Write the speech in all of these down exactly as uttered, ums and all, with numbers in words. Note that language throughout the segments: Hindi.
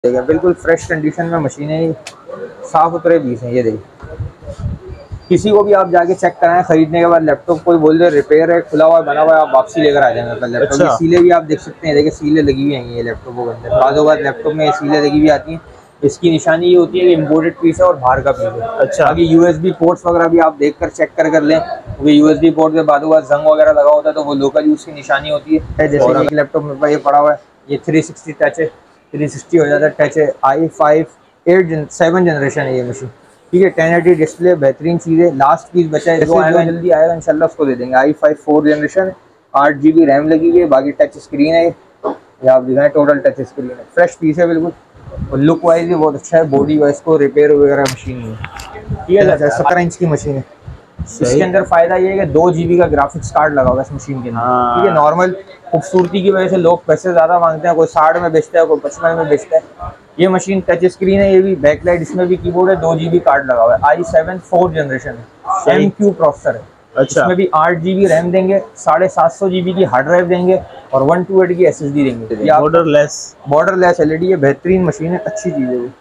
देखिए बिल्कुल फ्रेश कंडीशन में मशीनें, साफ सुथरे पीस हैं। ये देखिए, किसी को भी आप जाके चेक कराएं खरीदने के बाद लैपटॉप, कोई बोल दे रिपेयर है, खुला हुआ बना हुआ है, आप वापसी लेकर आ जाएंगे अपना लैपटॉप। ये अच्छा। सीलें भी आप देख सकते हैं, देखिए सीलें लगी हुई हैं ये लैपटॉपों के अंदर। बाज़ों बात लैपटॉप में ये सीलें लगी हुई आती हैं। इसकी निशानी ये होती है कि इम्पोर्टेड पीस है और बाहर का पीस है। अच्छा। बाकी यूएसबी पोर्ट्स वगैरह भी आप देख कर चेक कर कर लें, क्योंकि यूएसबी पोर्ट में बादों बात जंग वगैरह लगा होता है तो वो लोकल यूज़ की निशानी होती है। जैसे कि एक लैपटॉप मेरे पास ये पड़ा हुआ है, ये थ्री सिक्सटी टच है, थ्री सिक्सटी हो जाता है टच है। I five eight seven generation है ये मशीन, ठीक है। टेन एटी डिस्प्ले, बेहतरीन चीज़ है। लास्ट पीस बचा है, जो आएगा जल्दी आएगा इंशाल्लाह उसको दे देंगे। आई फाइव फोर जनरेशन, आठ जी बी रैम लगी हुई है, बाकी टच स्क्रीन है। ये आप दिखाएं, टोटल टच स्क्रीन है, फ्रेश पीस है बिल्कुल, और लुक वाइज भी बहुत अच्छा है। बॉडी वाइज को रिपेयर वगैरह मशीन नहीं है, ठीक है सर। सत्रह इंच की मशीन है। इसके अंदर फायदा ये है कि दो जीबी का ग्राफिक्स कार्ड लगा होगा इस मशीन के अंदर, ठीक है। नॉर्मल खूबसूरती की वजह से लोग पैसे ज़्यादा मांगते हैं, कोई साठ में बेचता है, कोई पचपन में बेचता है। ये मशीन टच स्क्रीन है, ये भी बैकलाइट, इसमें भी कीबोर्ड है, दो जीबी कार्ड लगा हुआ है। आई सेवन फोर जनरेशन है, एम क्यू प्रोसेसर है। अच्छा। इसमें भी आठ जीबी रैम देंगे, साढ़े सात सौ जीबी की हार्ड ड्राइव देंगे और वन टू एट की एस एस डी देंगे। Borderless borderless L E D है, बेहतरीन मशीन है, अच्छी चीज़ है ये।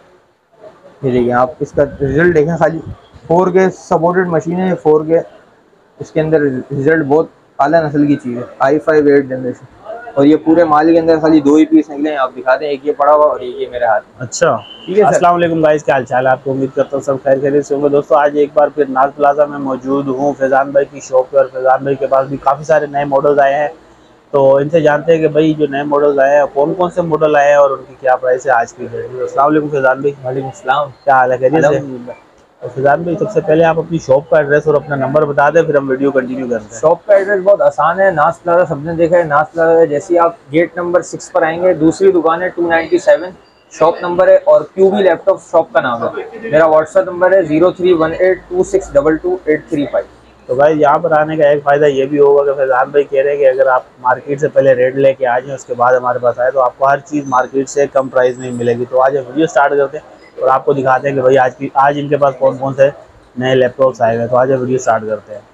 ये देखिए आप इसका रिजल्ट देखें, खाली फोर के सपोर्टेड मशीन है, फोर के इसके अंदर रिजल्ट बहुत आला नस्ल की चीज़ है। आई फाइव एट जनरेशन, और ये पूरे माल के अंदर खाली दो ही पीस निकले हैं, आप दिखाते हैं। एक ये पड़ा हुआ और एक ये मेरे हाथ में। अच्छा, ठीक है सर। अस्सलाम वालेकुम गाइस, क्या हाल चाल है आपको? उम्मीद करता हूँ सब खैर खैरियत से होंगे। दोस्तों आज एक बार फिर नाज प्लाजा में मौजूद हूँ, फैज़ान भाई की शॉप पर। और फैज़ान भाई के पास भी काफ़ी सारे नए मॉडल्स आए हैं, तो इनसे जानते हैं कि भाई जो नए मॉडल्स आए हैं कौन कौन से मॉडल आए हैं और उनकी क्या प्राइस है आज की वीडियो। अस्सलाम वालेकुम फैज़ान भाई। वालेकुम सलाम, क्या हाल है, खैरियत से? तो फैज़ान भाई सबसे पहले आप अपनी शॉप का एड्रेस और अपना नंबर बता दें, फिर हम वीडियो कंटिन्यू करते हैं। शॉप का एड्रेस बहुत आसान है, नाज प्लाजा सबने देखा है। नाज प्लाजा जैसे ही आप गेट नंबर सिक्स पर आएंगे, दूसरी दुकान है two ninety seven, shop number है, और क्यूबी लैपटॉप शॉप का नाम है। मेरा व्हाट्सएप नंबर है zero three one eight two six double two eight three five. तो भाई यहाँ पर आने का एक फ़ायदा ये भी होगा कि फैज़ान भाई कह रहे हैं कि अगर आप मार्केट से पहले रेट लेके आ जाएं, उसके बाद हमारे पास आए, तो आपको हर चीज़ मार्केट से कम प्राइस में मिलेगी। तो आज वीडियो स्टार्ट करते हैं और आपको दिखाते हैं कि भाई आज की आज इनके पास कौन कौन से नए लैपटॉप्स आए हैं। तो आज वीडियो स्टार्ट करते हैं।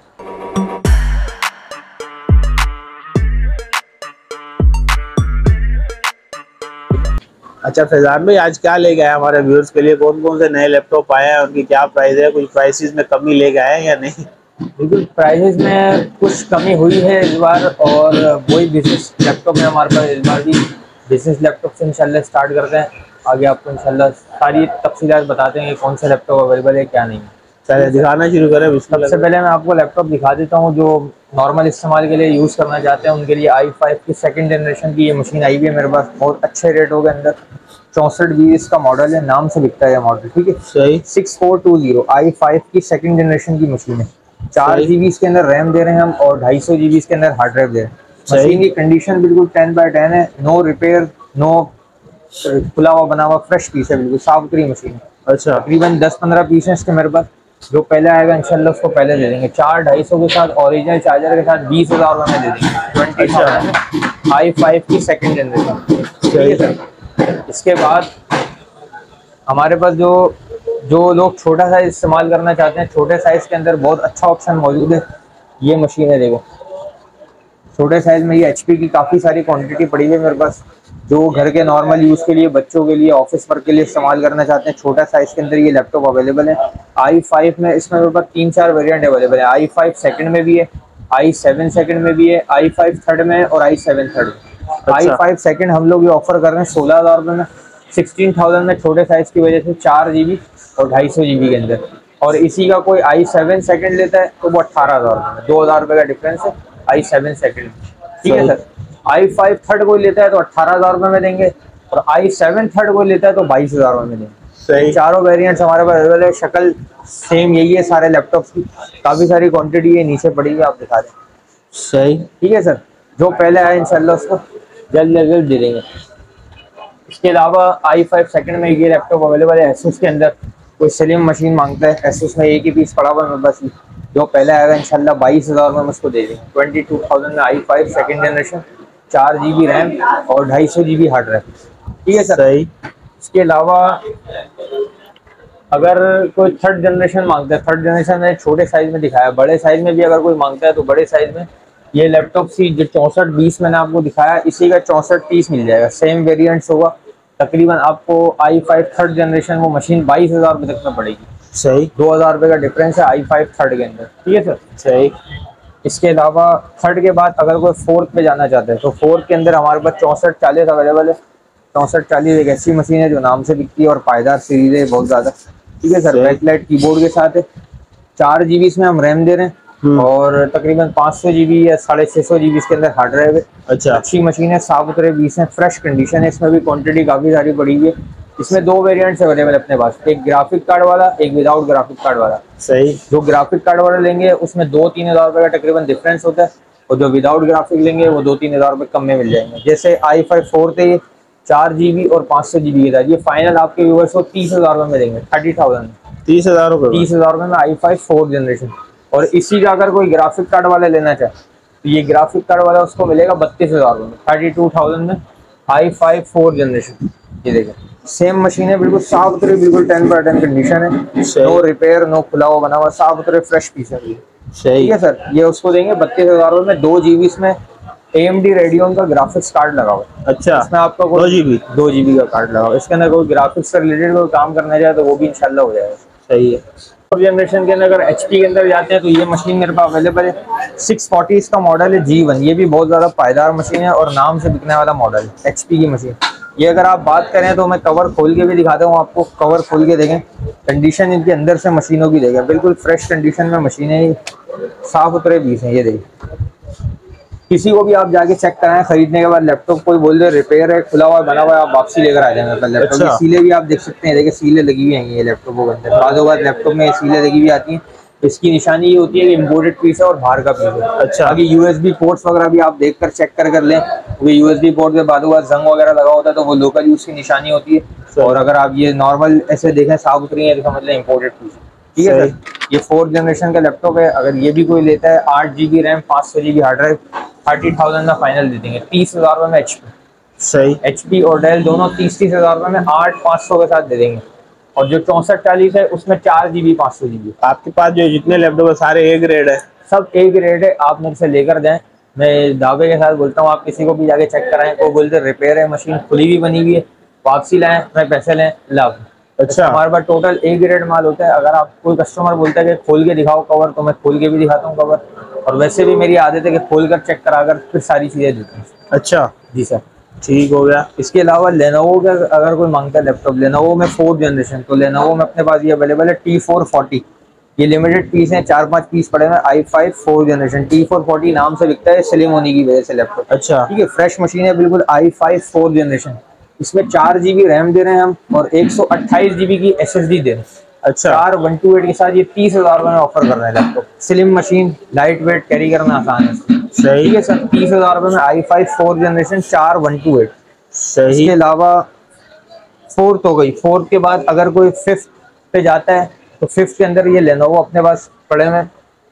अच्छा फैज़ान भाई, आज क्या लेके आए हमारे व्यूअर्स के लिए? कौन कौन से नए लैपटॉप आए हैं, उनकी क्या प्राइस है? कुछ प्राइसेस में कमी लेके आए हैं या नहीं? बिल्कुल, प्राइसेस में कुछ कमी हुई है इस बार, और वही बिजनेस लैपटॉप है हमारे पास। इस बार भी बिजनेस लैपटॉप से इंशाल्लाह स्टार्ट करते हैं। आगे आपको इंशाल्लाह सारी तफसीलात बताते हैं कि कौन सा लैपटॉप अवेलेबल है क्या नहीं है। चलिए दिखाना शुरू करें। सबसे पहले मैं आपको लैपटॉप दिखा देता हूँ जो नॉर्मल इस्तेमाल के लिए यूज़ करना चाहते हैं उनके लिए। आई फाइव की सेकंड जनरेशन की ये मशीन आई हुई है मेरे पास, बहुत अच्छे रेट हो गए अंदर। चौंसठ जी इसका मॉडल है, नाम से बिकता है ये मॉडल, ठीक है। सही। Six four two zero i five की सेकंड जनरेशन की मशीन है। चार जी बी इसके अंदर रैम दे रहे हैं हम, और ढाई सौ जी बी इसके अंदर हार्ड ड्राइव दे रहे हैं। मशीन की कंडीशन बिल्कुल टेन बाय टेन है, नो रिपेयर, नो खुला हुआ बना हुआ, फ्रेश पीस है, बिल्कुल साफ सुथरी मशीन है। अच्छा। तकरीबन दस पंद्रह पीस हैं इसके मेरे पास, जो पहले आएगा इंशाल्लाह उसको पहले दे देंगे। चार ढाई सौ के साथ ओरिजिनल चार्जर के साथ बीस हजार रुपये में दे देंगे। ट्वेंटी थाउजेंड आई फाइव की सेकंड जनरेशन, ठीक है सर। इसके बाद हमारे पास जो जो लोग छोटा साइज इस्तेमाल करना चाहते हैं, छोटे साइज के अंदर बहुत अच्छा ऑप्शन मौजूद है। ये मशीन है, देखो छोटे साइज में ये एचपी की काफ़ी सारी क्वांटिटी पड़ी हुई है मेरे पास। जो घर के नॉर्मल यूज़ के लिए, बच्चों के लिए, ऑफिस वर्क के लिए इस्तेमाल करना चाहते हैं, छोटा साइज के अंदर ये लैपटॉप अवेलेबल है। आई फाइव में इसमें मेरे पास तीन चार वेरिएंट अवेलेबल है। आई फाइव सेकंड में भी है, आई सेवन सेकंड में भी है, आई फाइव थर्ड में और आई सेवन थर्ड में। आई फाइव सेकंड हम लोग ये ऑफर कर रहे हैं सोलह हज़ार रुपये में, सिक्सटीन थाउजेंड में, छोटे साइज की वजह से चार जी बी और ढाई सौ जी बी के अंदर। और इसी का कोई आई सेवन सेकंड लेता है तो वो अट्ठारह हज़ार रुपये में, दो हज़ार रुपये का डिफरेंस है आई सेवन सेकंड में, ठीक है सर। आई फाइव थर्ड कोई लेता है तो अट्ठारह हज़ार रुपये में देंगे, और आई सेवन थर्ड कोई लेता है तो बाईस हज़ार रुपये में देंगे। सही। चारों वेरिएंट्स हमारे पास अवेलेबल है। शक्ल सेम यही है सारे लैपटॉप्स की, काफ़ी सारी क्वांटिटी है, नीचे पड़ी हुई आप दिखा दें। सही, ठीक है सर, जो पहले आए इंशाल्लाह उसको जल्द से जल्द दे देंगे। इसके अलावा आई फाइव सेकंड में ये लैपटॉप अवेलेबल है एसूस के अंदर। कोई स्लिम मशीन मांगता है, एसूस में एक ही पीस पड़ा हुआ है मेरे पास, जो पहले आएगा इंशाल्लाह बाईस हज़ार में हम उसको दे देंगे। ट्वेंटी टू थाउजेंड में आई फाइव सेकेंड जनरेशन, चार जी बी रैम और ढाई सौ जी बी हार्ड ड्राइव, ठीक है सर। सही। इसके अलावा अगर कोई थर्ड जनरेशन मांगता है, थर्ड जनरेशन में छोटे साइज में दिखाया, बड़े साइज में भी अगर कोई मांगता है तो बड़े साइज में ये लैपटॉप सी जो चौंसठ बीस मैंने आपको दिखाया, इसी का चौंसठ तीस मिल जाएगा। सेम वेरिएंट्स होगा, तकरीबन आपको आई फाइव थर्ड जनरेशन वो मशीन बाईस हजार रुपये तक में पड़ेगी। सही। दो हजार रुपये का डिफरेंस है आई फाइव थर्ड के अंदर, ठीक है सर। सही। इसके अलावा थर्ड के बाद अगर कोई फोर्थ पे जाना चाहते हैं तो फोर्थ के अंदर हमारे पास चौंसठ चालीस अवेलेबल है। चौंसठ चालीस एक ऐसी मशीन है जो नाम से बिकती है और पायदार सीरीज है बहुत ज़्यादा, ठीक है सर। बैकलाइट कीबोर्ड के साथ है, चार जी बी इसमें हम रैम दे रहे हैं और तकरीबन पाँच सौ जी बी या साढ़े छः सौ जी बी इसके अंदर हार्ड ड्राइव है। अच्छा। अच्छी मशीन है, साफ सुथरे बीस है, फ्रेश कंडीशन है, इसमें भी क्वांटिटी काफ़ी सारी पड़ी हुई है। इसमें दो वेरिएंट्स अवेलेबल अपने पास, एक ग्राफिक कार्ड वाला, एक विदाउट ग्राफिक कार्ड वाला। सही। जो ग्राफिक कार्ड वाला लेंगे उसमें दो तीन हज़ार रुपये का तकरीबन डिफरेंस होता है और जो विदाउट ग्राफिक लेंगे वो दो तीन हज़ार रुपये कम में मिल जाएंगे। जैसे आई फाइव फोर थे, चार जी बी और पाँच सौ जी बी के था, ये फाइनल आपके व्यूअर्स को तीस हज़ार रुपये में देंगे, थर्टी थाउजेंड तीस हज़ार रुपये तीस हज़ार रुपये में आई फाइव फोर जनरेशन। और इसी का अगर कोई ग्राफिक कार्ड वाला लेना चाहे तो ये ग्राफिक कार्ड वाला उसको मिलेगा बत्तीस हज़ार रुपये में, थर्टी टू थाउजेंड में आई फाइव फोर जनरेशन। ये देखें सेम मशीन है, बिल्कुल साफ सुथरी, बिल्कुल टेन बाय टेन कंडीशन है, नो रिपेयर, नो खुला हुआ बना हुआ, साफ सुथरे फ्रेश पीस है। ठीक है सर, ये उसको देंगे बत्तीस हजार रुपये में। दो जीबी इसमें ए एम डी रेडियन का ग्राफिक्स कार्ड लगा हुआ है। अच्छा। इसमें आपका दो जीबी दो जीबी का कार्ड लगा हुआ है। इसके अंदर कोई ग्राफिक्स से रिलेटेड कोई काम करना चाहे तो वो भी इंशाल्लाह हो जाएगा। सही है। फोर जनरेशन के अंदर अगर एच पी के अंदर जाते हैं तो ये मशीन मेरे पास अवेलेबल है, सिक्स फोर्टी इसका मॉडल है जी वन। ये भी बहुत ज़्यादा पायदार मशीन है और नाम से बिकने वाला मॉडल है एच पी की मशीन। ये अगर आप बात करें तो मैं कवर खोल के भी दिखाता हूँ आपको, कवर खोल के देखें, कंडीशन इनके अंदर से मशीनों की देखें, बिल्कुल फ्रेश कंडीशन में मशीन है, साफ सुथरे पीस हैं। ये देखिए, किसी को भी आप जाके चेक कराएं खरीदने के बाद, लैपटॉप कोई बोल दे रिपेयर है, खुला हुआ बना हुआ है, आप वापसी लेकर आ जाएंगे लैपटॉप। अच्छा। सीले भी आप देख सकते हैं, देखिए सीले लगी हुई हैं ये लैपटॉप के अंदर, बादों बाद लैपटॉप में सीले लगी हुई आती हैं। इसकी निशानी ये होती है कि इम्पोर्टेड पीस है और बाहर का पीस है। अच्छा। बाकी यूएसबी पोर्ट्स वगैरह भी आप देखकर चेक कर कर लें, क्योंकि यूएसबी पोर्ट के बादों बाद जंग वगैरह लगा होता है तो वो लोकल यूज की निशानी होती है। और अगर आप ये नॉर्मल ऐसे देखें साफ सुथरी है तो मतलब इम्पोर्टेड पीस है। ठीक है सर, ये फोर्थ जनरेशन का लैपटॉप है। अगर ये भी कोई लेता है, आठ जी बी रैम, पाँच सौ G B hard drive, thirty thousand का फाइनल दे देंगे, तीस हजार रुपये में एच पी। सही। एच पी और डेल दोनों तीस तीस हजार रुपये में आठ पाँच सौ के साथ दे देंगे। और जो चौंसठ चालीस है उसमें चार जी बी पाँच सौ जी बी। आपके पास जो जितने लैपटॉप है सारे ए ग्रेड है? सब ए ग्रेड है, आप मेरे से लेकर जाएं, मैं दावे के साथ बोलता हूँ। आप किसी को भी जाके चेक कराएं, कोई बोलते रिपेयर है, मशीन खुली हुई बनी हुई है, वापसी लाएं, मैं पैसे लें, लाभ। अच्छा। हमारे पास टोटल ए ग्रेड माल होता है। अगर आप कोई कस्टमर बोलता है कि खोल के दिखाओ कवर, तो मैं खोल के भी दिखाता हूँ कवर, और वैसे भी मेरी आदत है कि खोल कर चेक कराकर फिर सारी चीज़ें देता हूँ। अच्छा जी सर, ठीक हो गया। इसके अलावा लेनोवो का अगर कोई मांगता है लैपटॉप, लेनोवो में फोर्थ जनरेशन, तो लेनोवो में अपने पास ये अवेलेबल है टी फोर फोर्टी। ये लिमिटेड पीस है, चार पांच पीस पड़े हैं। I five four generation T four forty नाम से बिकता है, स्लिम होने की वजह से लैपटॉप। अच्छा। ठीक है, फ्रेश मशीन है बिल्कुल, आई फाइव फोर जनरेशन। इसमें चार जीबी रैम दे रहे हैं हम और एक सौ अट्ठाईस जीबी की एस एस डी दे रहे हैं। अच्छा। चार वन टू एट के साथ ये तीस हजार रुपये में ऑफर कर रहे हैं laptop. Slim machine, light weight, carry करना आसान है। सही है सर, तीस हजार रुपये में आई फाइव फोर जनरेशन, चार वन टू एट। सही। इसके अलावा फोर्थ हो गई, फोर्थ के बाद अगर कोई फिफ्थ पे जाता है तो फिफ्थ के अंदर ये लेनोवो अपने पास पड़े हुए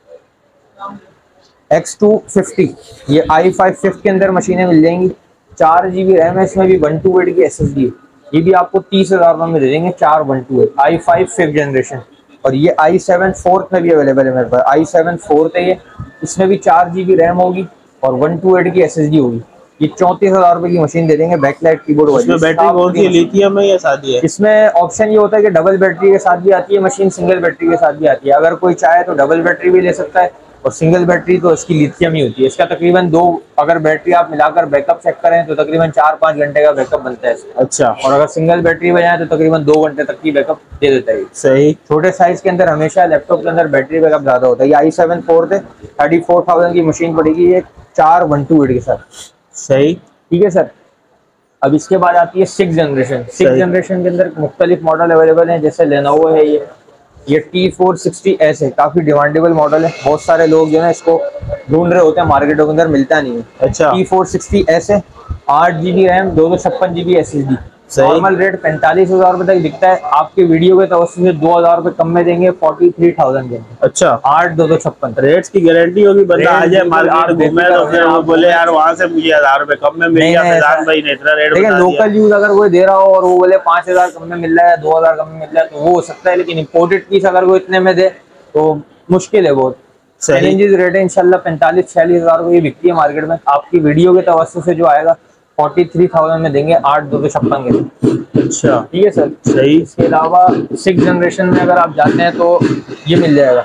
एक्स टू फिफ्टी। ये आई फाइव फिफ्थ के अंदर मशीनें मिल जाएंगी, चार जी बी रैम है, इसमें भी वन टू एट की एस एस डी है। ये भी आपको तीस हजार रुपये में दे देंगे, चार one two eight, i five fifth generation. और ये आई सेवन फोर्थ में भी अवेलेबल है मेरे पास, आई सेवन फोर्थ है ये, इसमें भी चार जी बी रैम होगी और वन टू एट की एस एस डी होगी। ये चौंतीस हजार रुपए की मशीन दे देंगे, बैकलाइट कीबोर्ड वाली। इसमें बैटरी कौन सी है, लिथियम है या सादी है? इसमें ऑप्शन ये होता है कि डबल बैटरी के साथ भी आती है मशीन, सिंगल बैटरी के साथ भी आती है। अगर कोई चाहे तो डबल बैटरी भी ले सकता है और सिंगल बैटरी तो इसकी लिथियम ही होती है। इसका तकरीबन दो, अगर बैटरी आप मिलाकर बैकअप चेक करें तो तकरीबन चार पाँच घंटे का बैकअप बनता है इसका। अच्छा। और अगर सिंगल बैटरी बजाए तो तकरीबन दो घंटे तक की बैकअप दे देता है। सही। छोटे साइज के अंदर हमेशा लैपटॉप के अंदर बैटरी बैकअप ज्यादा होता है। ये आई सेवन फोर्थ है, थर्टी फोर थाउजेंड की मशीन पड़ेगी ये, चार वन टू एट के साथ। सही। ठीक है सर, अब इसके बाद आती है सिक्स जनरेशन। सिक्स जनरेशन के अंदर मुख्तलिफ मॉडल अवेलेबल हैं, जैसे लेनोवो है ये ये टी फोर सिक्सटी एस है, काफी डिमांडेबल मॉडल है। बहुत सारे लोग जो है इसको ढूंढ रहे होते हैं, मार्केटों के अंदर मिलता नहीं है। अच्छा। टी फोर सिक्सटी एस है, आठ जी बी रैम, दो सौ छप्पन G B S S D. Normal rate पैंतालीस हजार रुपए तक बिकता है, आपके वीडियो के तवज्जो से दो हजार रुपए कम में देंगे, फोर्टी थ्री थाउजेंड देंगे। अच्छा। आठ दो सौ छप्पन रेट्स की गारंटी होगी, बंदा आ जाए मार्केट घूमे तो फिर वो बोले यार वहाँ से मुझे हजार रुपए कम में मिल गया, फैजान भाई ने इतना रेट बता दिया। लोकल यूज अगर कोई दे रहा हो और वो बोले पांच हजार कम में मिल रहा है, दो हजार कम में मिल रहा है, तो वो हो सकता है। लेकिन इम्पोर्टेड पीस अगर कोई इतने में दे तो मुश्किल है बहुत। चैलेंजेस रेट है इंशाल्लाह पैंतालीस छियालीस हजार रुपये बिकती है मार्केट में। आपकी वीडियो के तवज्जो से जो आएगा फोर्टी थ्री थाउजेंड में देंगे, आठ दो सौ छप्पन के। अच्छा ठीक है सर। सही। इसके अलावा सिक्स जनरेशन में अगर आप जाते हैं तो ये मिल जाएगा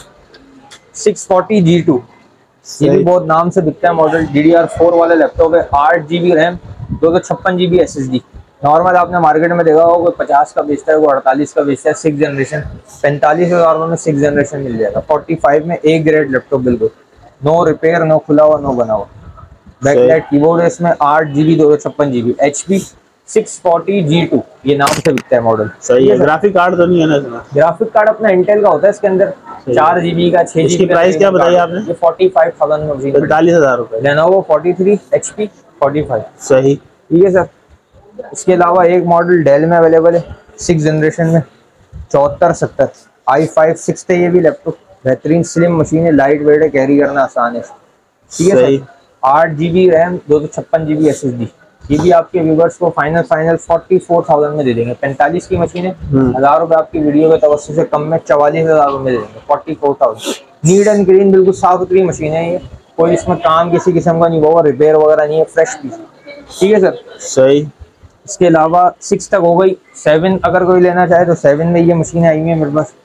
सिक्स फोर्टी जी टू। ये भी बहुत नाम से बिकता है model, D D R four वाला लैपटॉप है, आठ जी बी रैम, दो सौ छप्पन G B S S D. Normal आपने मार्केट में देखा होगा, कोई पचास का बेचता है, वो अड़तालीस का बेचता है। सिक्स जनरेशन पैंतालीस हजार में सिक्स जनरेशन मिल जाएगा। फोर्टी फाइव में एक ग्रेड लैपटॉप, बिल्कुल नो रिपेयर, नो खुला हुआ, नो बना हुआ। बैकलाइट कीबोर्ड है इसमें, आठ जीबी दो सौ छप्पन GB, H P six forty G two ये नाम से बिकता है मॉडल। सही है। ग्राफिक कार्ड तो नहीं है ना इसमें? ग्राफिक कार्ड अपना इंटेल का होता है इसके अंदर, चार जीबी का, छह जीबी का। प्राइस क्या बताई आपने? ये फोर्टी फाइव थाउजेंड में, पैंतालीस हजार रुपए। Lenovo forty three H P forty five. सही। ठीक है सर। इसके अलावा एक मॉडल डेल में अवेलेबल है सिक्स जनरेशन में, चौहत्तर सत्तर, आई फाइव सिक्स है ये भी लैपटॉप। बेहतरीन स्लिम मशीन है, लाइट वेट है, कैरी करना आसान है। ठीक है सर। आठ जीबी रैम, दो सौ छप्पन जीबी एस एस डी। ये भी आपके व्यूवर्स को final final forty four thousand में दे देंगे। पैंतालीस की मशीन है, हजार रुपए आपकी वीडियो के तवज्जो से कम में चवालीस हजार में दे देंगे, forty four thousand. Neat and green, बिल्कुल साफ सुथरी मशीन है ये, कोई इसमें काम किसी किस्म का नहीं होगा, रिपेयर वगैरह नहीं है, फ्रेश पीस। ठीक है सर। सही। इसके अलावा सिक्स तक हो गई, सेवन अगर कोई लेना चाहे तो सेवन में ये मशीन आई हुई है मेरे पास।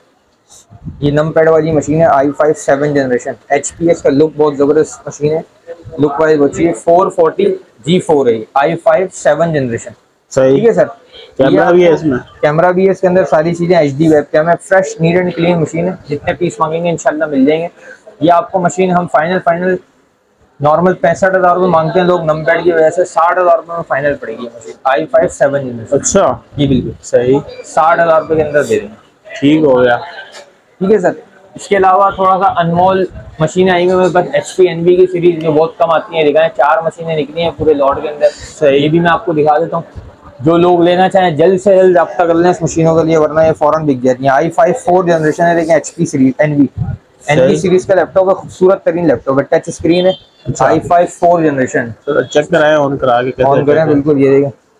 ये नम पैड वाली मशीन है, i five seven generation, H P S का लुक बहुत जबरदस्त मशीन है, लुक वाइज अच्छी है। फोर फोर्टी जी फोर है, आई फाइव सेवन जनरेशन। सही। ठीक है सर। कैमरा भी है इसमें? कैमरा भी है इसके अंदर, सारी चीजें एच डी वेब कैम है, fresh neat and clean machine है। जितने पीस मांगेंगे इंशाल्लाह मिल जाएंगे। ये आपको मशीन हम फाइनल फाइनल नॉर्मल पैंसठ हजार रुपये मांगते हैं लोग, नम पैड की वजह से साठ हजार रुपये में फाइनल पड़ेगी machine, i five seven generation. अच्छा जी बिल्कुल सही, साठ हजार रुपये के अंदर दे देंगे। ठीक हो गया। ठीक है सर। इसके अलावा थोड़ा सा अनमोल मशीनें आई हुई मेरे पास, एच पी एन बी की सीरीज जो बहुत कम आती हैं, दिखाएं चार मशीनें निकली हैं पूरे लॉट के अंदर। सही, ये भी मैं आपको दिखा देता हूँ। जो लोग लेना चाहें जल्द से जल्द रब्ता कर लें इस मशीनों के लिए, वरना ये फौरन बिक जाती है। आई फाइव फोर जनरेशन है, लेकिन H P series N B N B series का लैपटॉप है, खूबसूरत तरीन लैपटॉप है, टच स्क्रीन है, i five four generation. Check कराएं, ऑन करा के ऑन करें, बिल्कुल ये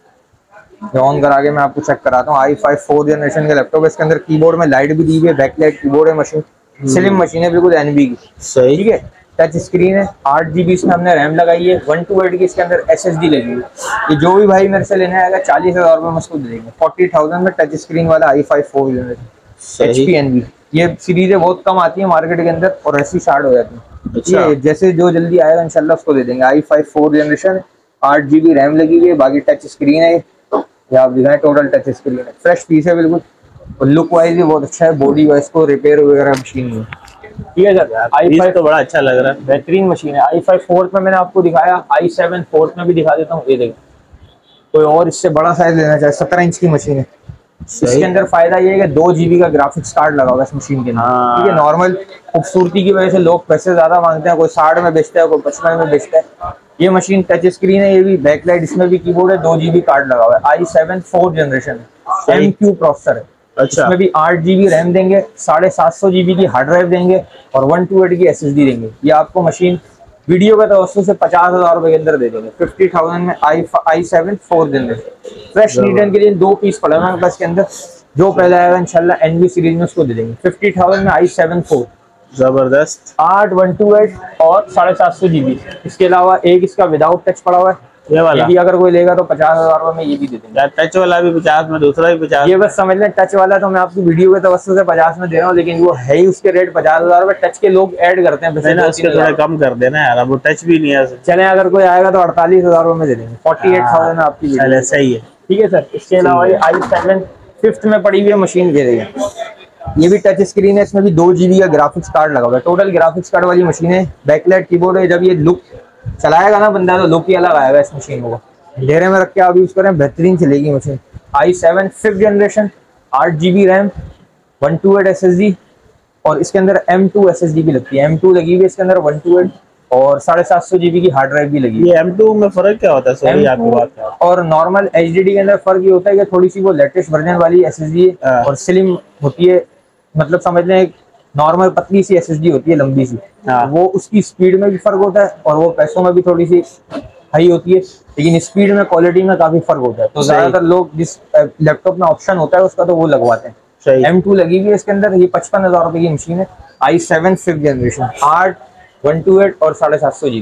देखें, ऑन करा के मैं आपको चेक कराता हूँ। आई फाइव फोर जनरेशन का लैपटॉप है, इसके अंदर कीबोर्ड में लाइट भी दी हुई है, बैकलाइट कीबोर्ड है, मशीन स्लिम मशीन है बिल्कुल एनबी की। सही। ठीक है, टच स्क्रीन है, आठ जीबी इसमें हमने रैम लगाई है, वन टू एट की इसके अंदर एसएसडी लगी है। ये जो भी भाई मेरे से लेने आएगा चालीस हजार रुपये में उसको दे देंगे, फोर्टी थाउजेंड में टच स्क्रीन वाला i five four generation H P N B. ये सीरीजें बहुत कम आती है मार्केट के अंदर और ऐसी स्टार्ट हो जाती है। अच्छा। जैसे जो जल्दी आएगा इंशाल्लाह उसको दे देंगे। आई फाइव फोर जनरेशन, आठ जीबी रैम लगी हुई है, बाकी टच स्क्रीन है, या आप दिखाएं टोटल टच स्क्रीन है, फ्रेश पीस है बिल्कुल, और लुक वाइज भी बहुत अच्छा है, बॉडी वाइज को रिपेयर वगैरह मशीन में। ठीक है सर। आई फाइव तो बड़ा अच्छा लग रहा है, बेहतरीन मशीन है। आई फाइव फोर्थ में मैंने आपको दिखाया, आई सेवन फोर्थ में भी दिखा देता हूँ। ये देखो, कोई और इससे बड़ा साइज लेना चाहे, सत्रह इंच की मशीन है। इसके अंदर फायदा ये है कि दो जीबी का ग्राफिक्स कार्ड लगा होगा इस मशीन के अंदर। ठीक है, नॉर्मल खूबसूरती की वजह से लोग पैसे ज्यादा मांगते हैं, कोई साठ में बेचता है, कोई पचपन में बेचता है। ये मशीन टच स्क्रीन है, ये भी बैकलाइट, इसमें भी कीबोर्ड है, दो जीबी कार्ड लगा हुआ है, आई सेवन फोर जनरेशन है, एम क्यू प्रोसेसर है। अच्छा। इसमें भी आठ जीबी रैम देंगे, साढ़े सात सौ जीबी की हार्ड ड्राइव देंगे और वन टू एट की एसएसडी देंगे। ये आपको मशीन वीडियो का तो से पचास हजार रुपए के अंदर दे देंगे, फिफ्टी थाउजेंड में i i seven four generation fresh neat के लिए। दो पीस पड़े हुए हैं इसके अंदर, जो पहले आएगा इंशाल्लाह एनवी सीरीज में उसको दे देंगे, फिफ्टी थाउजेंड में आई सेवन फोर। जबरदस्त। आठ वन टू एट और साढ़े सात सौ जीबी। इसके अलावा एक इसका विदाउट टच पड़ा हुआ है, ये वाला ये भी अगर कोई लेगा तो पचास हजार रुपए में ये भी दे देंगे। टच वाला भी पचास में, दूसरा भी पचास। ये बस समझ लें टच वाला तो मैं आपकी वीडियो के तवज्जो से पचास में दे रहा हूँ, लेकिन वो है ही उसके रेट पचास हजार रुपए। टच के लोग ऐड करते हैं, थोड़ा कम कर देना यार, अब वो टच भी नहीं है। चले अगर कोई आएगा तो अड़तालीस हजार रुपए में दे देंगे, फोर्टी एट थाउजेंड आपकी वीडियो। सही है। ठीक है सर। इसके अलावा ये आई सेवन फिफ्थ में पड़ी हुई है मशीन दे रही है, ये भी टच स्क्रीन है, इसमें भी दो जीबी का ग्राफिक्स कार्ड लगा हुआ है। टोटल ग्राफिक्स कार्ड वाली मशीन है, बैकलाइट कीबोर्ड है। जब ये लुक चलाएगा ना बंदा तो लुक ही अलग आएगा इस मशीन को। घेरे में रख के आप यूज करें, बेहतरीन चलेगी machine. I seven fifth generation, आठ GB RAM, one two eight S S D, और इसके अंदर M two S S D भी लगती है, एम टू लगी हुई है इसके अंदर, वन टू एट और साढ़े सात सौ जीबी की हार्ड ड्राइव भी लगी है। ये एम टू में फर्क क्या होता है? सॉरी आपकी बात है। और नॉर्मल एच डी डी के अंदर फर्क ये होता है कि थोड़ी सी वो लेटेस्ट वर्जन वाली एस एस डी है और स्लिम होती है, मतलब समझ लें नॉर्मल पतली सी एसएसडी होती है, लंबी सी, वो उसकी स्पीड में भी फर्क होता है और वो पैसों में भी थोड़ी सी हाई होती है, लेकिन स्पीड में क्वालिटी में काफी फर्क होता है। तो ज्यादातर लोग जिस लैपटॉप में ऑप्शन होता है उसका तो वो लगवाते हैं। एम टू लगी हुई है इसके अंदर, ये पचपन हजार रुपए की मशीन है। आई सेवन फिफ्थ जनरेशन, आठ वन टू एट और साढ़े सात सौ जीबी।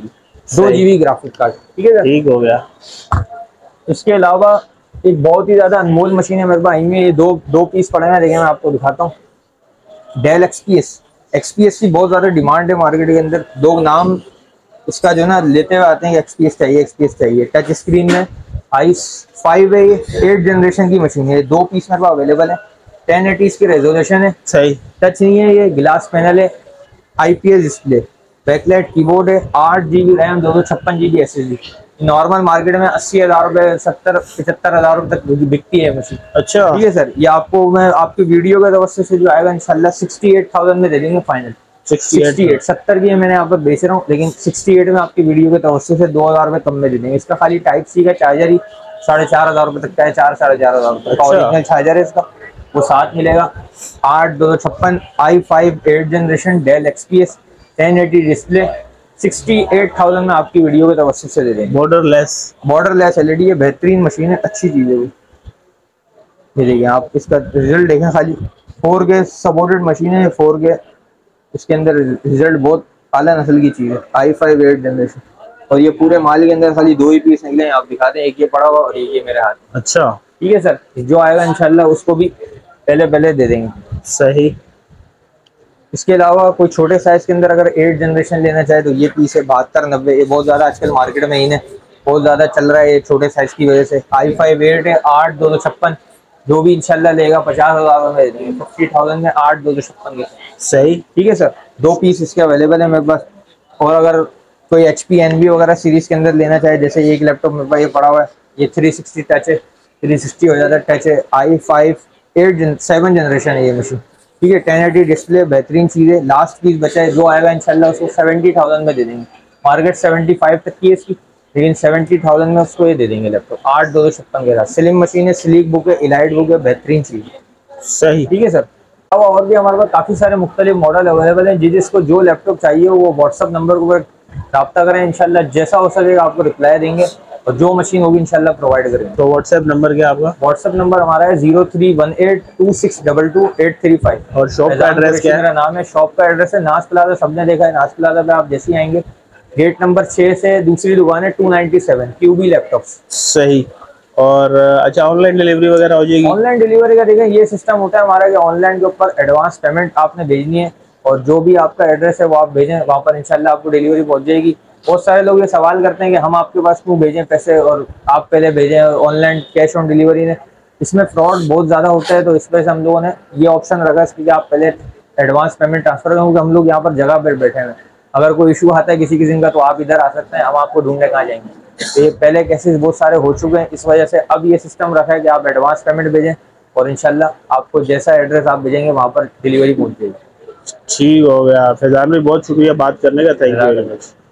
दो जीबी ग्राफिक कार्ड, ठीक है सर। ठीक हो गया। इसके अलावा एक बहुत ही ज्यादा अनमोल मशीन है मेरे पास, इनमें ये दो दो पीस पड़े हैं, देखिए मैं आपको दिखाता हूँ। डेल एक्सपीएस, एक्सपीएस की बहुत ज्यादा डिमांड है मार्केट के अंदर, दो नाम इसका जो ना लेते हुए आते हैं, एक्सपीएस चाहिए एक्सपीएस चाहिए। टच स्क्रीन में आई फाइव है, एट जनरेशन की मशीन है, दो पीस मेरे पास अवेलेबल है। टेन एटी इसकी रेजोल्यूशन है, सही। टच नहीं है, ये ग्लास पैनल है, आईपीएस डिस्प्ले, बैकलाइट कीबोर्ड है, आठ जीबी रैम, दो सौ छप्पन GB S S D. Normal market में अस्सी हजार रुपए, सत्तर पचहत्तर हजार रुपए तक बिकती है मशीन। अच्छा, ठीक है सर, ये आपको मैं आपकी वीडियो के तवज्जो से जो आएगा इंशाल्लाह सिक्सटी एट थाउजेंड में दे देंगे फाइनल। सिक्सटी एट, सत्तर की मैंने यहाँ पर बेच रहा हूँ, लेकिन सिक्सटी एट में आपकी वीडियो के तवज्जो से दो हजार रुपए कम में दे देंगे। इसका खाली टाइप सी का चार्जर ही साढ़े चार हजार रुपए तक का है, चार साढ़े चार हजार रुपए का ओरिजिनल चार्जर है इसका, वो साथ मिलेगा। आठ दो सौ छप्पन i five eight generation Dell XPS, ten eighty display, sixty eight thousand में आपकी वीडियो के तवज्जो से दे देंगे। बॉर्डरलेस, बॉर्डरलेस एलईडी है, बेहतरीन मशीन है, अच्छी चीज है। ये देखिए आप इसका रिजल्ट देखें, खाली फोर के सपोर्टेड मशीन है, फोर के इसके अंदर रिजल्ट बहुत आला नस्ल की चीज है। आई फाइव एट जनरेशन, और ये पूरे माल के अंदर खाली दो ही पीस निकले हैं, आप दिखाते हैं, एक ये पड़ा हुआ और एक ये मेरे हाथ में। अच्छा, ठीक है सर, जो आएगा इंशाल्लाह उसको भी पहले पहले दे देंगे। सही। इसके अलावा कोई छोटे साइज के अंदर अगर एट जनरेशन लेना चाहे तो ये पीस है बहत्तर नब्बे, ये बहुत ज्यादा आजकल मार्केट में इन्हें बहुत ज्यादा चल रहा है ये छोटे साइज की वजह से। आई फाइव एट है, आठ दो सौ छप्पन, जो भी इंशाल्लाह लेगा पचास हजार में दे देंगे, फिफ्टी थाउजेंड में आठ दो सौ छप्पन के। सही, ठीक है सर, दो पीस इसके अवेलेबल है मेरे पास। और अगर कोई एच पी एन बी वगैरह सीरीज के अंदर लेना चाहे, जैसे एक लैपटॉप मेरे पास ये पड़ा हुआ है, ये थ्री सिक्सटी टच है, थ्री सिक्सटी हो जाता है टच है, i five eight seven generation है ये मशीन। ठीक है, टेन एटी डिस्प्ले, बेहतरीन चीज़ है। लास्ट पीस बचा है, जो आएगा इंशाल्लाह उसको सेवेंटी थाउजेंड में दे देंगे। मार्केट सेवेंटी फाइव तक की है इसकी, लेकिन सेवेंटी थाउजेंड में उसको ये दे देंगे लैपटॉप, आठ दो सौ छप्पन के साथ। स्लिम मशीन है, स्लीक बुक है, इलाइट बुक है, बेहतरीन चीज़ है। सही, ठीक है सर। अब और भी हमारे पास काफ़ी सारे मुख्तलिफ मॉडल अवेलेबल हैं, जिसको जो लैपटॉप चाहिए वो व्हाट्सअप नंबर के ऊपर रब्ता करें, इंशाल्लाह जैसा हो सकेगा आपको रिप्लाई देंगे, और जो मशीन होगी इंशाल्लाह प्रोवाइड करेंगे। तो व्हाट्सएप नंबर क्या आपका? व्हाट्सएप नंबर हमारा है zero three one eight two six double two eight three five. और शॉप का एड्रेस क्या है? मेरा नाम है, शॉप का एड्रेस है नाज प्लाजा, सबने देखा है नाज प्लाजा पे। आप जैसे ही आएंगे गेट नंबर छः से दूसरी दुकान है two ninety seven QB laptops. सही। और अच्छा, ऑनलाइन डिलीवरी वगैरह हो जाएगी? ऑनलाइन डिलीवरी का देखें ये सिस्टम होता है हमारा कि ऑनलाइन के ऊपर एडवांस पेमेंट आपने भेजनी है, और जो भी आपका एड्रेस है वो आप भेजें, वहाँ पर इंशाल्लाह आपको डिलीवरी पहुँच जाएगी। बहुत सारे लोग ये सवाल करते हैं कि हम आपके पास क्यों भेजें पैसे और आप पहले भेजें ऑनलाइन कैश ऑन डिलीवरी ने। इसमें फ्रॉड बहुत ज़्यादा होता है, तो इस वजह से हम लोगों ने ये ऑप्शन रखा है कि आप पहले एडवांस पेमेंट ट्रांसफर करें, क्योंकि हम लोग यहाँ पर जगह पर बैठे हैं। अगर कोई इशू आता है किसी किस्म का तो आप इधर आ सकते हैं, हम आपको ढूंढने कहाँ जाएंगे। तो ये पहले केसेस बहुत सारे हो चुके हैं, इस वजह से अब ये सिस्टम रखा है कि आप एडवांस पेमेंट भेजें, और इंशाल्लाह आपको जैसा एड्रेस आप भेजेंगे वहाँ पर डिलीवरी पहुँच जाएगी। ठीक हो गया फैजान भाई, बहुत शुक्रिया बात करने का, थैंक यू वेरी मच।